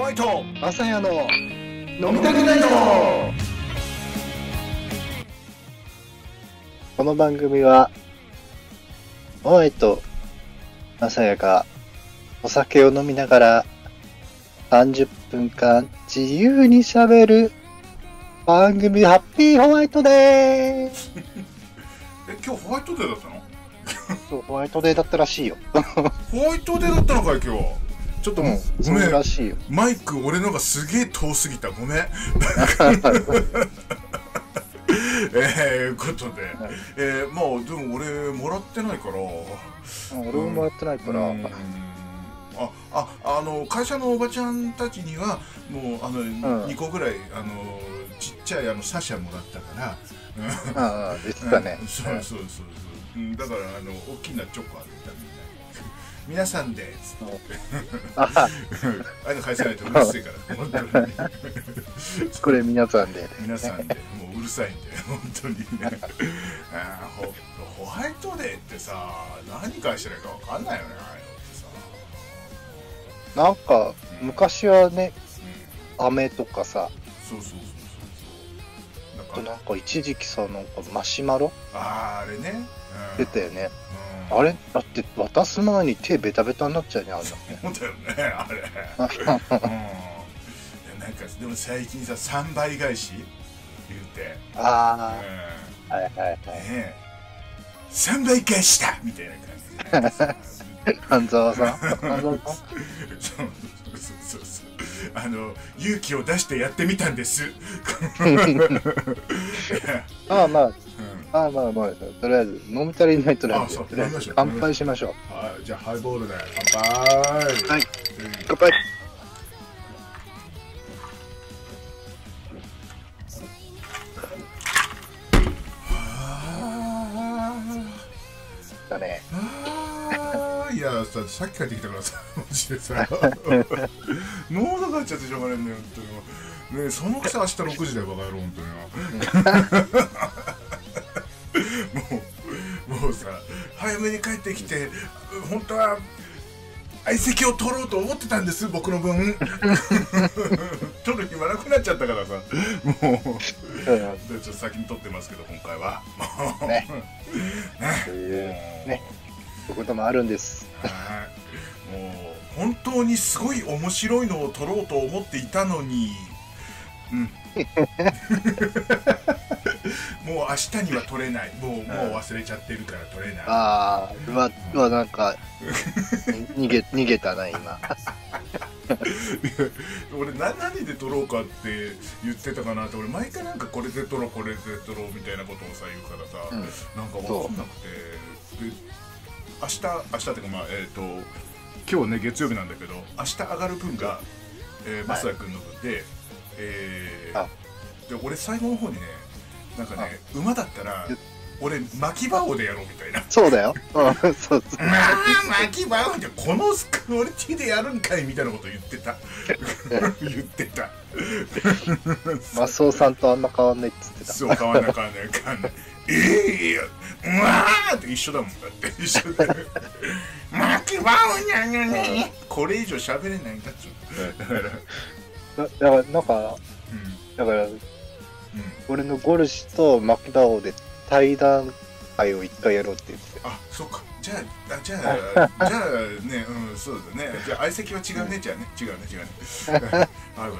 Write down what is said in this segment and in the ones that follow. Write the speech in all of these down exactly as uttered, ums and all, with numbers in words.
ワイト朝やの飲みたくないと。 この番組はホワイト朝やがお酒を飲みながらさんじゅっぷんかん自由にしゃべる番組ハッピーホワイトデー。 え、今日ホワイトデーだったの？ そうホワイトデーだったらしいよ。 ホワイトデーだったのかい今日。ちょっと、うん、ごそうめんらしいよ。 マイク俺のがすげえ遠すぎた、ごめん。えー、ことで、 はい、 えー、まあでも俺もらってないから。 俺ももらってないから、うん、 あああの会社のおばちゃんたちにはもうあの、うん、にこぐらいあのちっちゃいあのサシャもらったから。 ああ言ってたね。 そうそうそうそう、だからあの大きなチョコあげたみたいな。皆さんでああいうの返さないとうるせえから本当に。 これ皆さんで皆さんでもううるさいんで本当に。あホホワイトデーってさ何返したらいいか分かんないよね、ああいうのってさ。 なんか、うん、昔はね、うん、飴とかさ、 そうそうそうそう、なんか一時期さ、なんかマシュマロ、 あーあれね、 うん、出たよね、 うん、 あれだって渡す前に手ベタベタになっちゃうね、あんなね。 そうだよね、あれ。うん、なんかでも最近ささんばい返し言うて、 ああ、うん、はいはいはい、 ね、さんばい返したみたいな感じで半沢さん半沢さんそうそうそう、あの勇気を出してやってみたんです。 ああまあ、うん、ああまあまあ、とりあえず飲み足りないとりあえず乾杯しましょう。 はい、じゃあハイボールで乾杯。 はい、乾杯。だね。 いやさ、さっき帰ってきたからさ、マジでさ喉がっちゃってしょうがないんだよ、本当に。ねえ、そのくせ明日ろくじだよ、バカ野郎、本当に。もう、もうさ、早めに帰ってきて、本当は相席を取ろうと思ってたんです、僕の分。取る暇なくなっちゃったからさ、もう、でちょっと先に取ってますけど、今回は。 ね。そういうね。そういうこともあるんです。 もう本当にすごい面白いのを撮ろうと思っていたのに、うん、もう明日には撮れない、もうもう忘れちゃってるから撮れない。 ああ、うわ、うわ、なんか逃げ逃げたな今。 俺何何で撮ろうかって言ってたかなって、俺毎回なんかこれで撮ろうこれで撮ろうみたいなことをさ言うからさ、うん、なんか分かんなくて、で明日明日ってかまあえっ、ー、と今日ね月曜日なんだけど、明日上がる分が、えー、増田君の分で、えー、で俺最後の方にね、なんかね馬だったら俺巻き場王でやろうみたいな。 そうだよ。うん、そうそう。 まあ巻き場王ってこのクオリティでやるんかいみたいなこと言ってた。言ってた。 マスオさんとあんま変わんないっつってた。 そう、変わんない変わんない変わんない。ええー、うわーって一緒だもん、だって一緒だよ。巻き場王にゃんにゃんにゃん。これ以上喋れないんだっちゅう。だからだからなんか、うん、だから、うん、俺のゴルシとマキバオで対談会を一回やろうって言って。 あ、そうか。じゃあ、あじゃあ、じゃあね、うん、そうだね。じゃあ相席は違うね、じゃあね、違うね、違うね。あ、よかったよか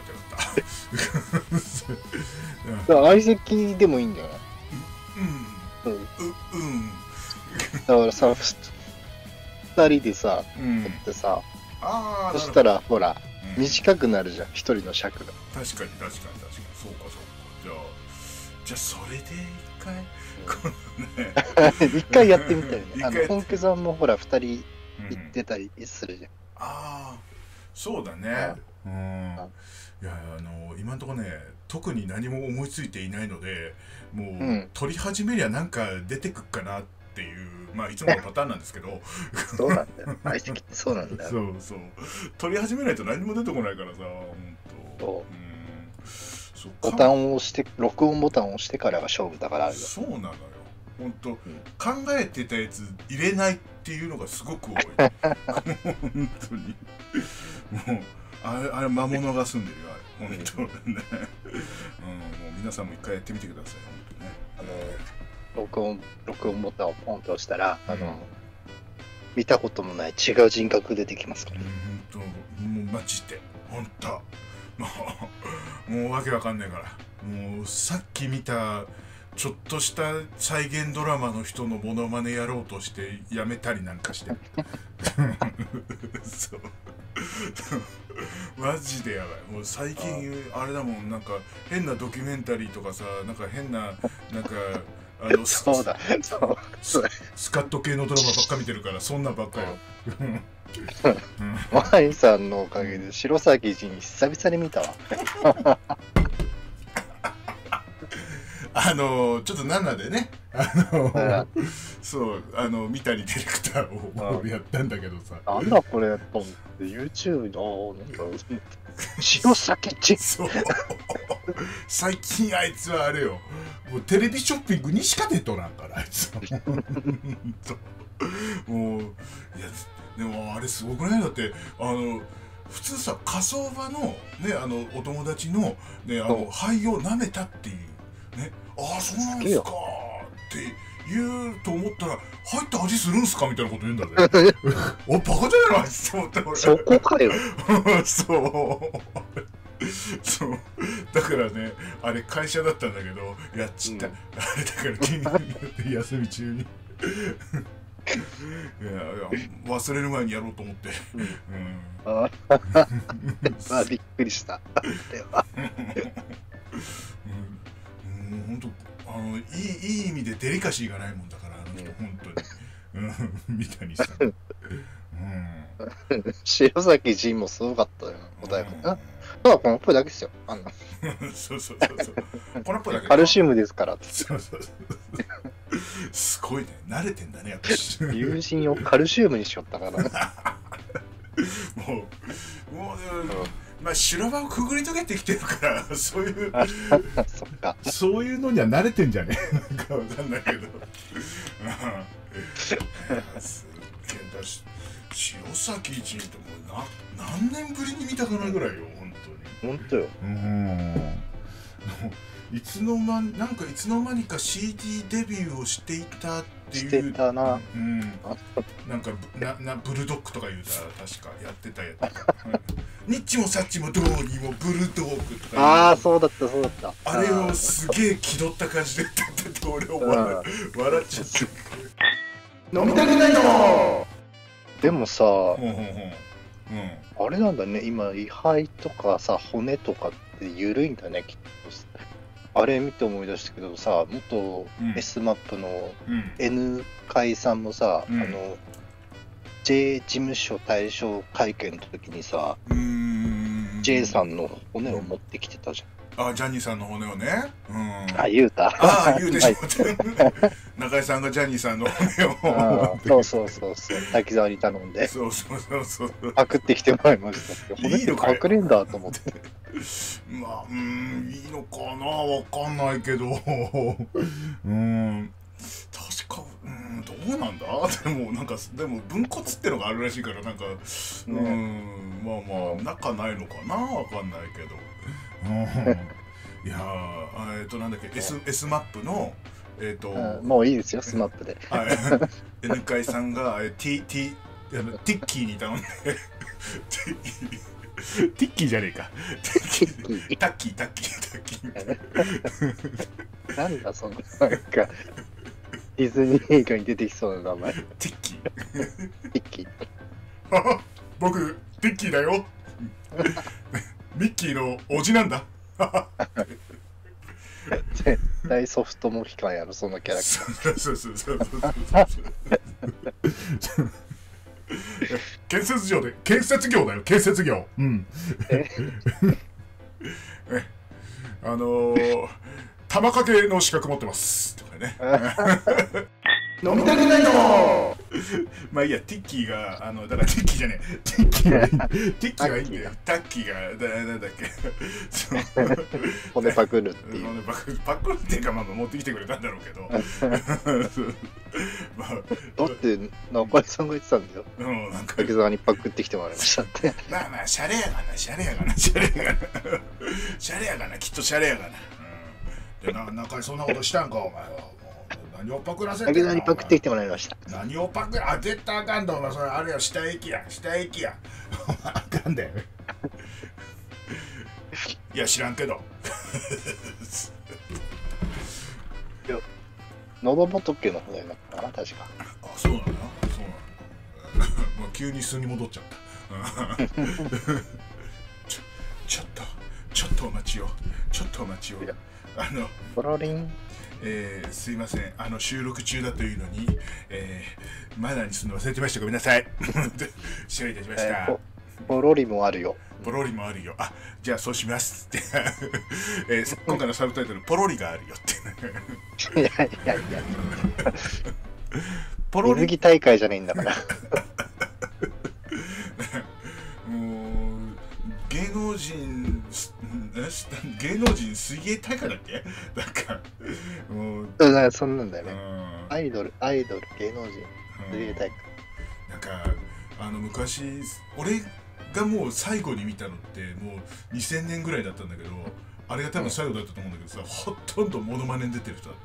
った。相席でもいいんだよね。 うん。うん。うん。 だからさ、二人でさ、やってさ、 あそしたらほら、短くなるじゃん、一人の尺が。 確かに確かに確かに、そうかそうか。じゃあ、じゃあそれで一回、 一回やってみたいね。あの本家さんもほら二人行ってたりするじゃん。 ああ、そうだね。うん。いや、あの今のところね、特に何も思いついていないので、もう撮り始めりゃなんか出てくっかなっていう、まあいつものパターンなんですけど。 そうなんだよ。相席ってそうなんだよ。 そうそう。撮り始めないと何も出てこないからさ、本当。そう。 ボタンを押して、録音ボタンを押してからが勝負だからあるよ。 そうなのよ。本当、うん、考えてたやつ入れないっていうのがすごく多い。本当に。もうあれあれ魔物が住んでるよあれ本当ね、うん、もう皆さんも一回やってみてください本当ね。 あの録音録音ボタンをポンと押したら、 うん、 あの見たこともない違う人格出てきますから、 うん、本当もうマジで本当もうもうわけわかんないからもうさっき見たちょっとした再現ドラマの人のモノマネやろうとしてやめたりなんかしてそうマジでやばい。もう最近あれだもん、なんか変なドキュメンタリーとかさ、なんか変ななんかあのそうだそうス, スカット系のドラマばっか見てるからそんなんばっかよ。 マリさんのおかげで白崎仁久々に見たわあのちょっとななでね、あのそうあの三谷ディレクターをやったんだけどさ、 なんだこれと思って YouTube のなんか白崎仁そう最近あいつはあれよ、もうテレビショッピングにしか出とらんからあいつはもういやでもあれすごくない？だってあの普通さ火葬場のねあのお友達のねあの灰を舐めたっていうね、ああそうなんですかって言うと思ったら入った味するんすかみたいなこと言うんだぜおバカじゃないのあいつと思った俺そこかよそうそうだからねあれ会社だったんだけどやっちった、うん、あれだから金曜休み中にいやいや忘れる前にやろうと思って、うんうん、 ああびっくりしたではうん、本当あのいいいい意味でデリカシーがないもんだからあの人、うん、本当に、うん、三谷さん、うん、 白崎仁もすごかったよお台場な。ただこのっぽいだけですよ。あのそうそうそうそう。このっぽいだけ。 カルシウムですから。 そうそうそう。すごいね。慣れてんだねやっぱり。 友人をカルシウムにしよったからね。 もうもう、うん、まあ修羅場をくぐり抜けてきてるからそういうそっか。 そういうのには慣れてんじゃねえなんかわかんないけど。すっげえだし。白崎仁ってもうな何年ぶりに見たかなぐらいよ本当に。 本当よ。 うん。いつの間なんかいつの間にか シーディー デビューをしていたっていう。 してたな。 うん。なんかななブルドッグとか言うたら確かやってたやつ。ニッチもサッチもどうにもブルドッグとか。 ああそうだったそうだった。 あれをすげえ気取った感じで言ってて俺を笑笑っちゃって。飲みたくないの。 でもさ、 ほんほんほん、うん、 あれなんだね、今、位牌とかさ、骨とかって緩いんだね、きっと。あれ見て思い出したけどさ、元 S マップの N 会さんもさ、うん、あの、J 事務所対象会見の時にさ、 うーん J さんの骨を持ってきてたじゃん。 あ、ジャニーさんの骨をね。うん、 あ、言うた。 ああ、言うてしまった。中井さんがジャニーさんの骨を。 そうそうそうそう。滝沢に頼んで。 そうそうそうそう。 パクってきてもらいましたけど。骨ってパクれんだと思って。 まあ、うん、いいのかなわかんないけど。うん。確か、うん、どうなんだでも、なんか、でも、分骨ってのがあるらしいから、なんか、うん、まあまあ、仲ないのかなわかんないけど。うん、いやー、えっと、なんだっけ、S、S マップの、えっと、 もういいですよ、スマップで。 はい。N 会さんが、T、T、ティッキーに頼んで、ティッキーじゃねえか。タッキー、タッキー、タッキー。なんだ、その、なんか、ディズニー映画に出てきそうな名前。 ティッキー。 ティッキー。 僕、ティッキーだよ。ミッキーのおじなんだ。 絶対ソフトモヒカンやろ、そのキャラクター。 そうそうそうそうそう。建設業で、建設業だよ、建設業。うん。えあのー、玉掛けの資格持ってます。とかね。飲みたくないのまあいいや、ティッキーが、あの、だからティッキーじゃねえ、ティッキーはいいんだよ。ティッキーはいいんだよ。タッキーが、だなんだっけ。そう。 骨パクるっていう。 骨パクる、パクるっていうか、まあ持ってきてくれたんだろうけど。まあ、 だって、中井さんが言ってたんだよ。 うん、なんか。 竹澤にパクってきてもらいましたって。 まあまあ、シャレやがな、シャレやがな、シャレやがな。シャレやがな、きっとシャレやがな。うん、でな、中井そんなことしたんか、お前は。何をパクらせてんの。 竹澤にパクってきてもらいました。 何をパクら、あ、絶対あかんだ、お前。それあれや、下駅や、下駅や。あかんだよ。いや、知らんけど。 いや、喉仏の方だよな、確か。 あ、そうなんだな、そうなんだ。まあ、急に素に戻っちゃった。ちょ、ちょっと、ちょっとお待ちを、ちょっとお待ちを。あの、 ポロリン。 えー、すいません、あの収録中だというのに、えー、マナーにするの忘れてました。ごめんなさい。失礼いたしました。えー、 ポ, ポロリもあるよ。 ポロリもあるよ。あ、じゃあそうしますって、えー、今回のサブタイトル、ポロリがあるよって。 いやいやいや。 ポロリ。 水着大会じゃないんだから。 もう芸能人、芸能人水泳大会だっけ？なんか、もう。 うん、そんなんだよね。アイドル、アイドル、芸能人、水泳大会。 なんか、あの、昔、俺がもう最後に見たのって、もうにせんねんぐらいだったんだけど、あれが多分最後だったと思うんだけどさ、ほとんどモノマネに出てる人だった。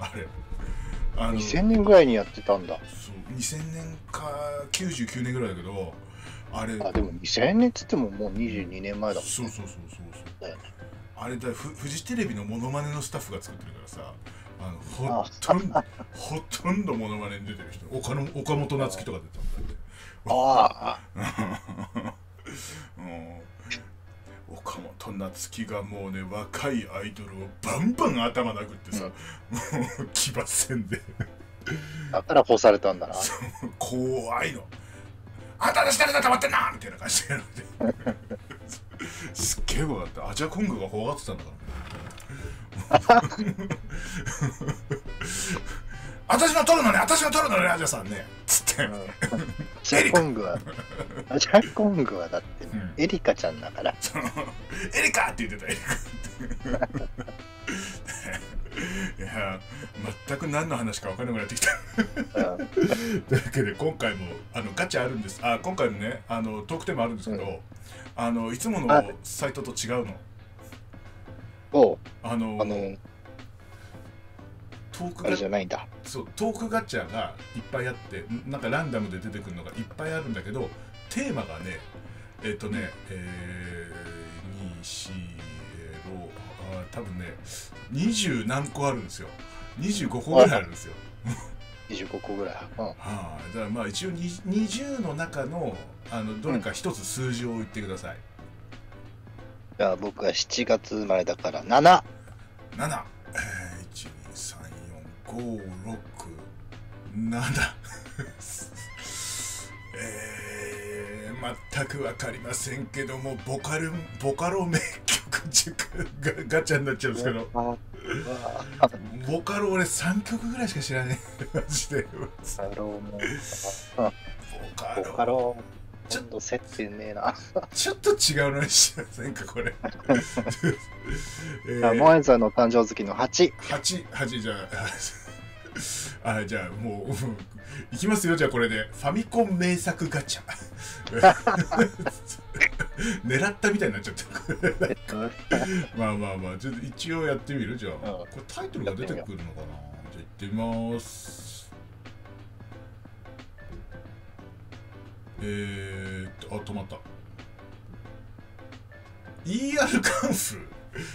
あれ。あのにせんねんぐらいにやってたんだ。 そう、にせんねんかきゅうじゅうきゅうねんぐらいだけど、あれ。 あ、でもにせんねんっつってももうにじゅうにねんまえだもんね。 そうそうそうそうそう。だよね。あれだ、フフジテレビのモノマネのスタッフが作ってるからさ、あのほとんどほとんどモノマネに出てる人、岡の岡本夏樹とか出たんだって。 ああ。岡本夏樹がもうね、若いアイドルをバンバン頭殴ってさ、うん、もう騎馬戦で。 だから干されたんだな。 怖いの。あんたたち誰だと思ってんなみたいな感じで。すっげえ怖かった。アジャコングが怖がってたんだから。私の取るのね、私の取るのね、アジャさんね。つって。うん、 アジャコングは、アジャコングはだって、うん、エリカちゃんだから。 エリカって言ってた、エリカって。いや、全く何の話か分からなくなってきた。というわけで今回もあのガチャあるんです。あ、今回もね、あのトークテーマあるんですけど、うん、あのいつものサイトと違うの。 おあのあのトークガチャじゃないんだ。 そう、トークガチャがいっぱいあって、なんかランダムで出てくるのがいっぱいあるんだけど、テーマがね、えっ、ー、とね、えー、に、よん、ろく、あ、多分ね、にじゅう何個あるんですよ。にじゅうごこぐらいあるんですよ。 にじゅうごこぐらい。うん、はあ、だからまあ一応にじゅうの中のあのどれか一つ数字を言ってください。うん、 じゃあ僕はしちがつ生まれだからなな。 なな。えー、いち、に、さん、よん、ご、ろく、なな。えー、全く分かりませんけども、ボカルボカロ名曲ガガチャになっちゃうんですけど、ボカロ俺さんきょくぐらいしか知らない。マジで。ボカロもボカロボカロちょっと接点ねえな。 ちょっと違うのにしませんかこれ。 えー、モエンさんの誕生月のはち。 はち、はちじゃあ。あ、じゃあもういきますよ。じゃあこれでファミコン名作ガチャ。狙ったみたいになっちゃった。まあまあまあ、ちょっと一応やってみる。じゃあ、これタイトルが出てくるのかな。じゃあ行ってみます。えーっと、あ、止まった。イーアール カンフ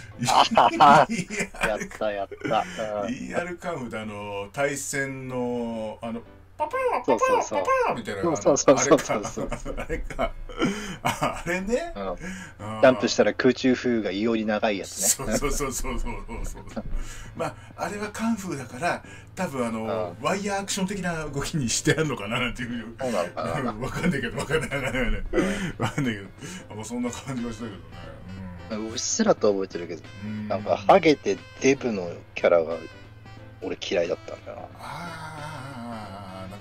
やったやった。 イーアール カンフであの対戦のあのパパーパパーパパーみたいな、 そうそうそうそうそう、 あれか、あれね、 ジャンプしたら空中風が異様に長いやつね。そうそうそうそうそうそうそう。まああれはカンフーだから多分あのワイヤーアクション的な動きにしてあるのかななんていう。 そうなのかな。 わかんないけどわかんないわかんないわかんないけど、まあそんな感じがしたけどね。 うっすらと覚えてるけど、なんかハゲてデブのキャラが俺嫌いだったんだな。 ああ、なんか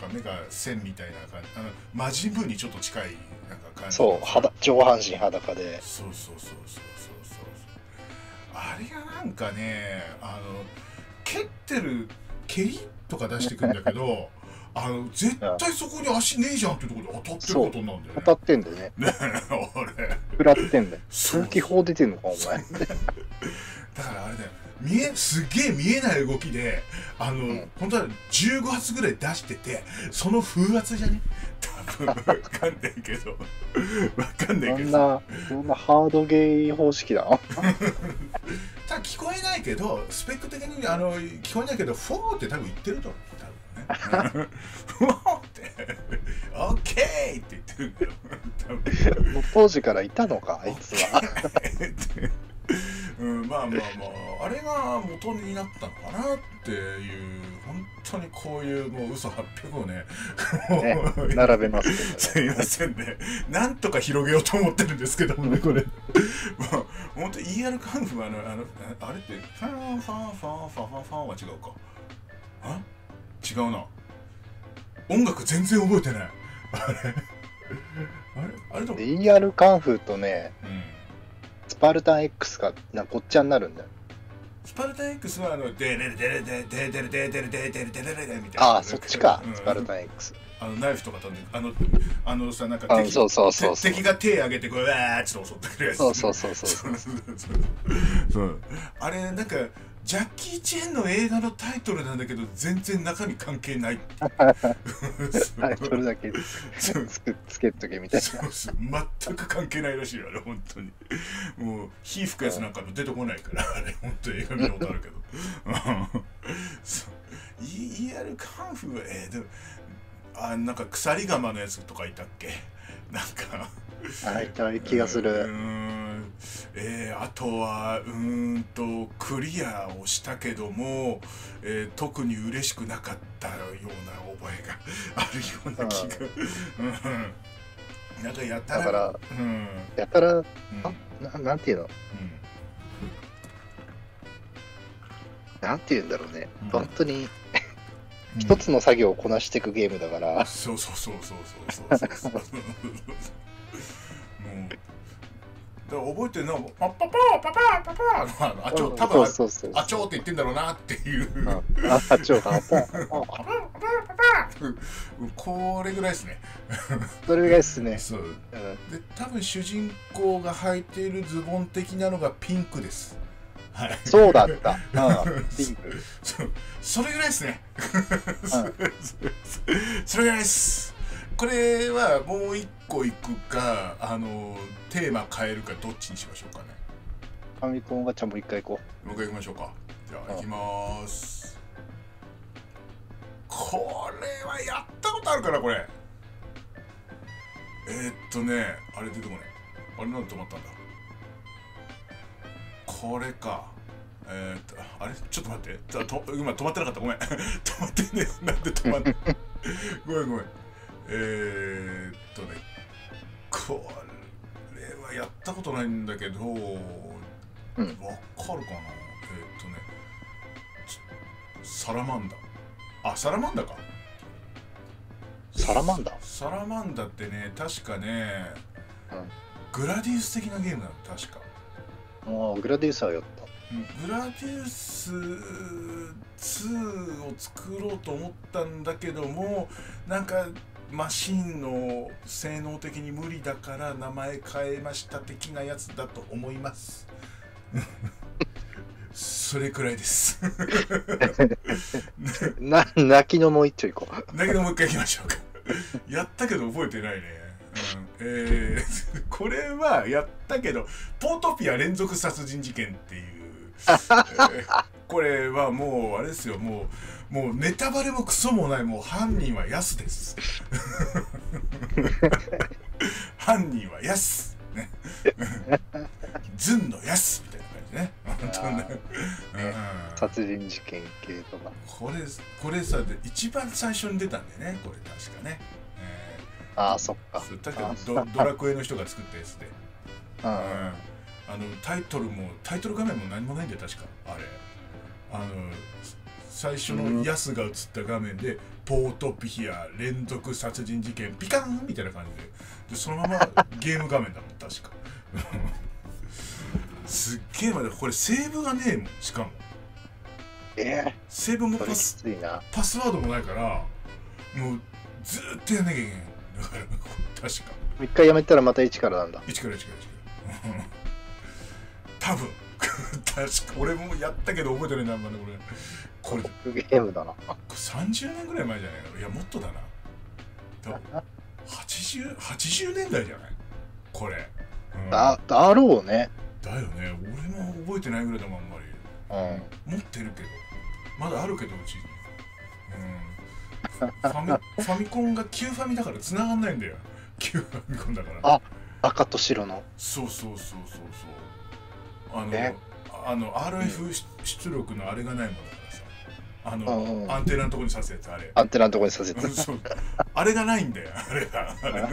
か目が線みたいな感じ、あの魔人ブーにちょっと近いなんか感じ。 そう、裸上半身裸で。 そうそうそうそうそうそう。あれがなんかね、あの蹴ってる蹴りとか出してくんだけどあの絶対そこに足ねえじゃんっていうところで当たってることになるんだよね。 当たってんだよね。 ねえ、俺食らってんだよ。空気砲出てんのか、お前。 だからあれだよ、見えすげえ見えない動きであの、うん、本当はじゅうご発ぐらい出してて、その風圧じゃね多分わかんないけどわかんないけど、そんなそんなハードゲー方式だなただ聞こえないけど、スペック的にあの聞こえないけど、フォーって多分言ってると思う。フォーってオッケーって言ってるんだよ多分。 もう当時からいたのかあいつはうん、まあまあまああれが元になったのかなっていう、本当にこういうもう嘘はっぴゃくをねね並べますけど、ね、 すいませんね、なんとか広げようと思ってるんですけどもねこれまあ本当 イーアール カンフーはあのあのあれってファンファンファンファンファンファンは違うか、あ違うな、音楽全然覚えてないあれあれあれとイーアール カンフーとね、 うん、 スパルタン X がなごっちゃになるんだよ。 スパルタン X はあのデレデレデレデレデレデレデレデレデレデレデレみたいな、 ああそっちか、スパルタン X、 あのナイフとか飛んであのあのさなんか敵そうそうそうそう敵が手上げてこうわーっと襲ってくるやつ、 そうそうそうそうそうあれなんかジャッキー・チェンの映画のタイトルなんだけど全然中身関係ないタイトルだけつけつけとけみたいな、 そうそう全く関係ないらしいよあれ本当に、もう火吹くやつなんかも出てこないからあれ本当に映画見たことあるけどそう イーアール カンフーはえー、でもあなんか鎖釜のやつとかいたっけ、なんかあいた気がする。 うーん、えー、あとはうーんとクリアをしたけども、えー、特に嬉しくなかったような覚えがあるような気が、うん、なんかやたらだから、 うん、 やたら、 うん、 あ な, なんていうの、うん、なんていうんだろうね、うん、本当に一つの作業をこなしていくゲームだから、 うん、そうそうそうそうそうそうそうそうもうだから覚えてるのはパッパパーパパーパパーあちょ多分あちょって言ってんだろうなっていうああちょパパーこれぐらいですねそれぐらいですね。 そうで多分主人公が履いているズボン的なのがピンクです。はい、 そうだった。ああピンクそ。それぐらいですね。それぐらいです。これはもう一個いくか、あのテーマ変えるかどっちにしましょうかね。 ファミコンガチャもう一回行こう。もう一回行きましょうか。じゃあ行きまーす。これはやったことあるかなこれ。えー、っとね、あれ出てこない。あれなんで止まったんだ。これか。えー、っとあれちょっと待って。と今止まってなかったごめん。止まってねなんで止まってごめんごめん。えー、っとねこれはやったことないんだけど、うん、わかるかな。えー、っとねサラマンダ。あ、サラマンダか。 サラマンダサラマンダってね確かね、 うん、 グラディウス的なゲームなの確か。 ああグラディウスはやった。 グラディウスツーを作ろうと思ったんだけどもなんかマシンの性能的に無理だから名前変えました的なやつだと思いますそれくらいですな泣きのもう一丁いこう。 泣きのもう一回いきましょうかやったけど覚えてないね、うん、えー、これはやったけどポートピア連続殺人事件っていう、えー、これはもうあれですよ、もうもうネタバレもクソもない、もう犯人はヤスです犯人はヤスねズンのヤスみたいな感じね本当ね、 うん、殺人事件系とかこれこれさで一番最初に出たんだよねこれ確かね、 えー、ああそっか確かドドラクエの人が作ったやつで、 うん、 あのタイトルもタイトル画面も何もないんだよ確かあれ。あの最初のヤスが映った画面で、ポートピア連続殺人事件ピカンみたいな感じで、でそのままゲーム画面だもん確かすっげえまでこれセーブがねえもん。しかもえー、 セーブもそれきパスついな。 パスワードもないから、もうずーっとやんなきゃいけない。だから確か一回やめたらまた一からなんだ。 一から一から一から多分確か俺もやったけど覚えてないな。あんまね俺これゲームだな。 さんじゅうねんぐらい前じゃないの。いやもっとだな。多分はちじゅう、はちじゅうねんだいじゃないこれ、うん、 だ、だろうね。 だよね。俺も覚えてないぐらいだもんあんまり、うん、持ってるけどまだあるけどうちに、うん、ファミファミコンが旧ファミだから繋がんないんだよ。旧ファミコンだから。 あ、赤と白の。 そうそうそうそうそう。あの、 えあの アールエフ 出力のあれがないもんだからさ。あの、 うんうん、 アンテナのとこに刺すやつあれ。 アンテナのとこに刺すやつ。 そう。あれがないんだよ。あれが。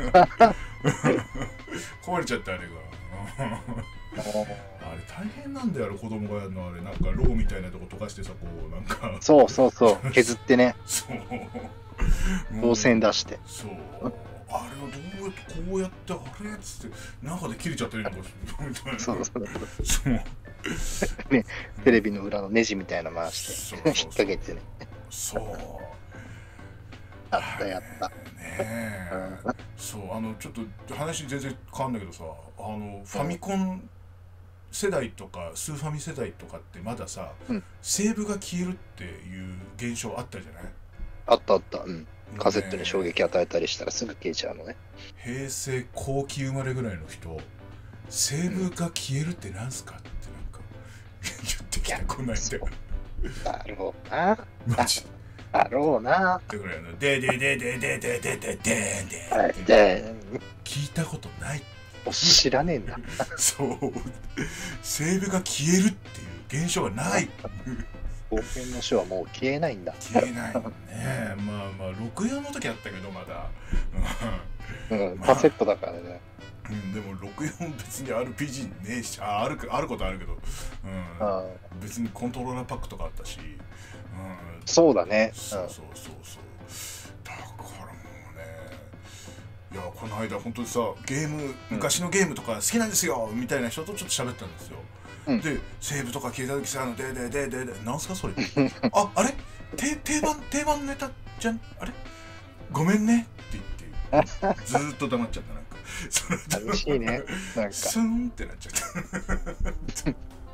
壊れちゃったあれが。あれ大変なんだよ。子供がやるのあれなんかローみたいなとこ溶かしてさこうなんか。 そうそうそう削ってね。 そう。 導線出して。 そう。あれをどうやってこうやってあれっつって中で切れちゃったりなんかしてそうそうそうね、テレビの裏のネジみたいなの回して引っ掛けてね。 そうあったやったねえ、うん、そうあのちょっと話全然変わんだけどさ、あのファミコン世代とかスーファミ世代とかってまださ、うん、セーブが消えるっていう現象あったじゃない。 あったあった。うん、カセットに衝撃与えたりしたらすぐ消えちゃうのね。 平成後期生まれぐらいの人、セーブが消えるってなんすかってなんか言ってきたこないで。 だろうな。 マジだろうな。 ってぐらいのででででででででででで聞いたことない。 知らねえんだ。 そうセーブが消えるっていう現象がない。 冒険の書はもう消えないんだ。 消えないね。まあまあろくじゅうよんの時あったけどまだ、 うん、カセットだからね。 うん、でもろくじゅうよん別に アールピージー ねえし、ああるあることあるけど、うん、別にコントローラーパックとかあったし、うん、 そうだね。 そうそうそうそう。だからもうね、いやこの間本当にさゲーム昔のゲームとか好きなんですよみたいな人とちょっと喋ったんですよ。うん、でセーブとか消えた時さ、あのでででででなんすかそれああれて定番定番ネタじゃんあれごめんねって言ってずーっと黙っちゃった。なんか寂しいね。なんかスーンってなっちゃった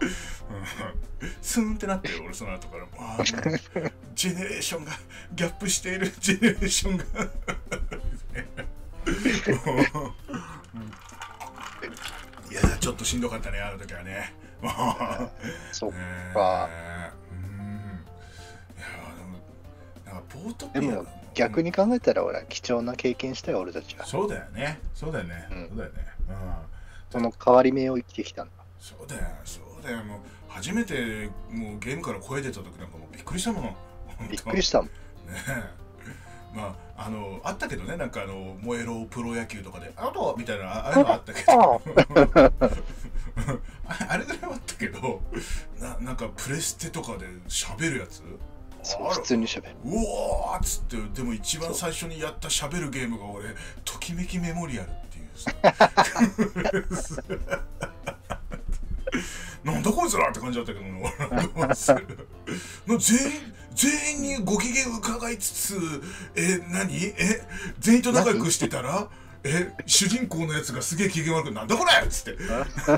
スーンってなって俺その後からあのジェネレーションがギャップしているジェネレーションがいやちょっとしんどかったねあの時はね。 そっか、 えー、うんいやでもなんかポートピアでも逆に考えたら俺は貴重な経験したよ俺たちは。 そうだよねそうだよね、うん、そうだよね、うん、 その変わり目を生きてきたんだ。 そうだよそうだよ。もう初めてもうゲームから声出た時なんかもうびっくりしたもん。 びっくりしたもんね。 まああのあったけどね、なんかあの燃えろプロ野球とかでアウトみたいなああいうのあったけどあれぐらいはあったけど な, なんかプレステとかで喋るやつそう普通に喋るうおーっつって。でも一番最初にやった喋るゲームが俺ときめきメモリアルっていうさなんだこいつらって感じだったけど俺全員全員にご機嫌伺いつつえ何え全員と仲良くしてたらえ主人公のやつがすげえ機嫌悪くなんだこれっつってい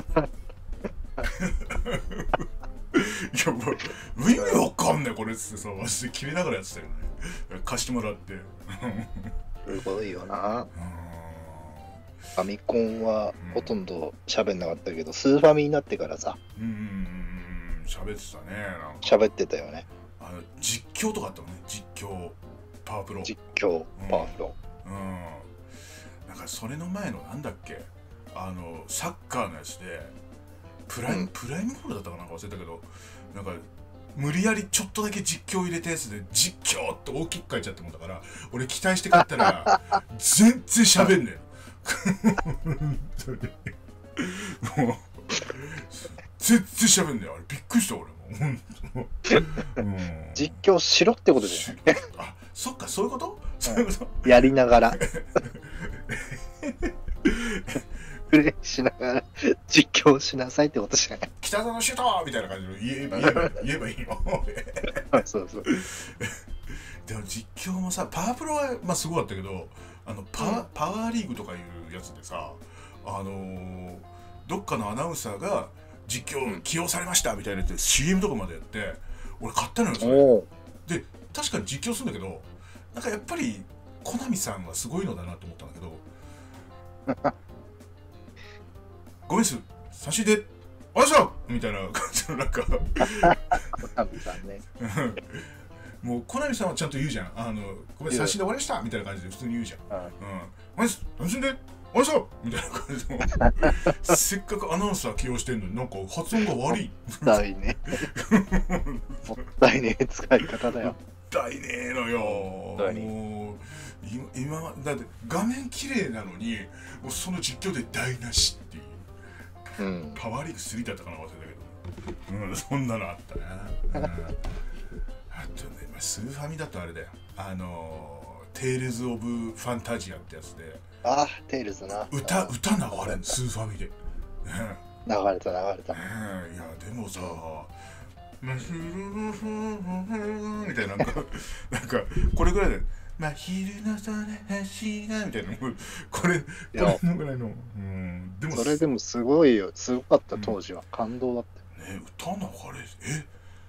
やもう意味わかんねえこれっつってさマジで決めながらやってたよね。貸してもらってすごいよな。ファミコンはほとんど喋んなかったけど、うん、スーファミになってからさうんうんうん喋ってたね。なんか喋ってたよね。 あの実況とかあったもんね。実況パワープロ実況パワープロ、 うん、うん、なんかそれの前のなんだっけあのサッカーのやつでプライム、うん、プライムホールだったかなんか忘れたけどなんか無理やりちょっとだけ実況入れたやつで実況って大きく書いちゃったもんだから俺期待して買ったら全然喋んねえのもう全然喋んねえ。あれびっくりした俺もうん、 実況しろってことじゃない。 あ、そっか、そういうこと、そういうこと。 やりながら。プレイしながら実況しなさいってことじゃない。 北園シュートみたいな感じで言え言えば言えばいいの。 そうそう。 でも実況もさ、パワープロはまあすごかったけど、あのパワ、うん、パワーリーグとかいうやつでさ、あのー、どっかのアナウンサーが実況起用されましたみたいなやつで シーエム とかまでやって、俺買ったのよそれ。で確かに実況するんだけど、なんかやっぱりコナミさんはすごいのだなと思ったんだけど。ごめんす、差しで、おいしょみたいな感じのなんかコナミさんね。 もうコナミさんはちゃんと言うじゃん。あの、ごめん、差しで終わりましたみたいな感じで普通に言うじゃん。うん。ごめんす、差しで、おいしょみたいな感じの。せっかくアナウンサー起用してんのになんか発音が悪い。 もったいね。もったいねえ使い方だよ。もったいねえのよ。もう今だって画面綺麗なのにもうその実況で台無しっていう、うん、パワーリーグスリーだったかな忘れたけど、うん、そんなのあったな、うん、あとねスーファミだとあれだよ、あのテイルズ・オブ・ファンタジアってやつで、 あテイルズな、 歌歌流れんスーファミで、 流れた流れた、 いやでもさマヒルのフーみたいななんかなんかこれぐらいで真昼の空橋がみたいな、これこれのぐらいの、うん、 でもそれでもすごいよ、すごかった当時は、うん、感動だったね。歌流れ、え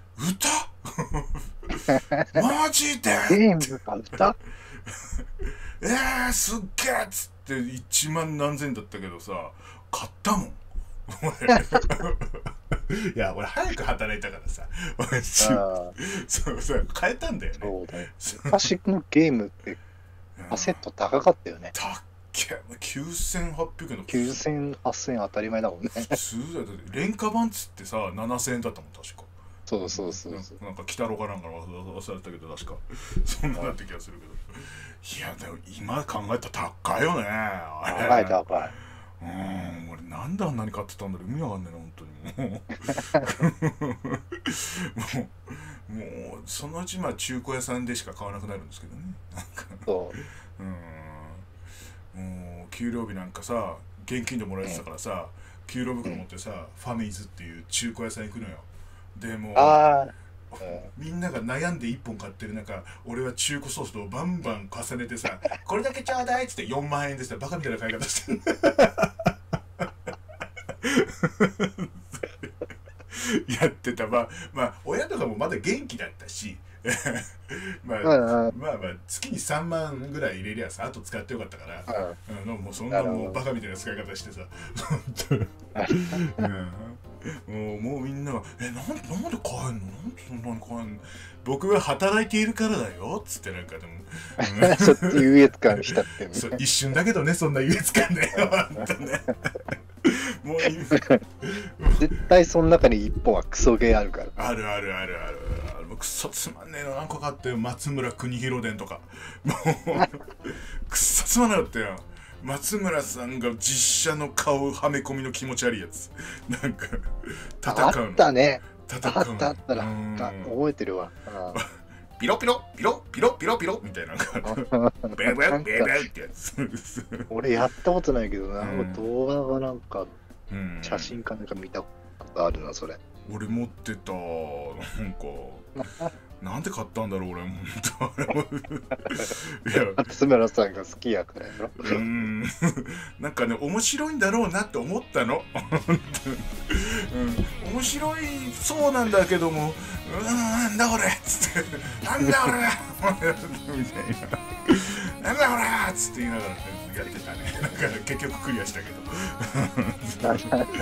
歌マジでゲームか歌えー、すっげえっつっていちまん何千だったけどさ買ったもんいや俺早く働いたからさそうそう変えたんだよね。 そうだよ、昔のゲームってカセット高かったよね。 たっけきゅうせんはっぴゃくえんのきゅうせんはっせんえん当たり前だもんね。 普通だよ。廉価版っつってさななせんえんだったもん確か。 そうそうそうそう、 なんか鬼太郎かなんか忘れたけど確かそんなだった気がするけど、いやでも今考えたら高いよね。 高い高い。 うん、俺なんであんなに買ってたんだろう、意味わかんないな本当にもうもうもうそのうちまあ中古屋さんでしか買わなくなるんですけどね。なんかそう、うん、もう給料日なんかさ現金でもらえてたからさ、うん、給料袋持ってさ、うん、ファミーズっていう中古屋さん行くのよ。でもあみんなが悩んでいっぽん買ってる中、俺は中古ソフトをバンバン重ねてさこれだけちょうだいっつってよんまんえんでさバカみたいな買い方してるやってた。まあまあ親とかもまだ元気だったしまあ、まあまあ月にさんまんぐらい入れりゃさあと使ってよかったから、うん、もうそんなもうバカみたいな使い方してさうん、もうもうみんなが「えなんなんで買えんの？なんでそんなに買えんの？僕は働いているからだよ」っつってなんかでもちょっと優越感浸ってる、ね、 そう一瞬だけどねそんな優越感ねほんとねもう絶対その中に一本はクソゲーあるから。 あるあるあるあるある。クソつまんねえの何個かあったよ。松村邦弘伝とかもうくっそつまんなかったよ。松村さんが実写の顔はめ込みの気持ち悪いやつなんか戦うのあったね。 戦うのあったあったら覚えてるわ。 ピロピロピロピロピロピロみたいなベベベベベってやつ俺やったことないけどな、うん、動画がなんか、うん、写真かなんか見たことあるなそれ。 俺持ってたなんかなんで買ったんだろう俺もいや松村さんが好きやからやろ。 うんなんかね面白いんだろうなって思ったの、うん、面白いそうなんだけどもうーんなんだこれっつってなんだこれみたいななんだこれっつって言いながらやってたね。なんか結局クリアしたけど結局やった、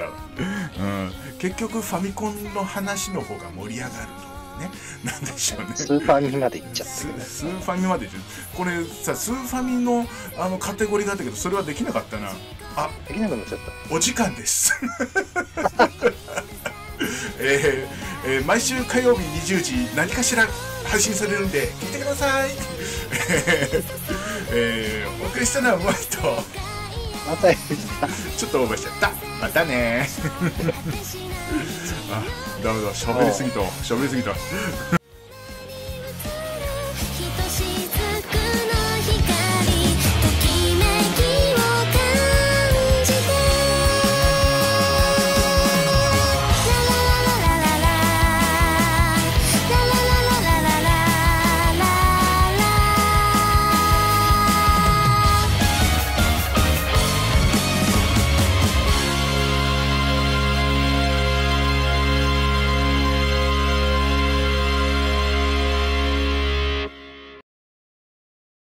うん、結局ファミコンの話の方が盛り上がるね、なんでしょうね。 スーファミまで行っちゃったけど、ね、 スーファミまで行っちゃう。これさスーファミのあのカテゴリーがあったけどそれはできなかったな。あできなくなっちゃった。 お時間ですえーえー、毎週火曜日にじゅうじ何かしら配信されるんで聞いてくださいえー、お送りしたのはうまいとまたやるちょっとオーバーしちゃった。またねー。あ、ダメだ、喋りすぎた。喋りすぎた。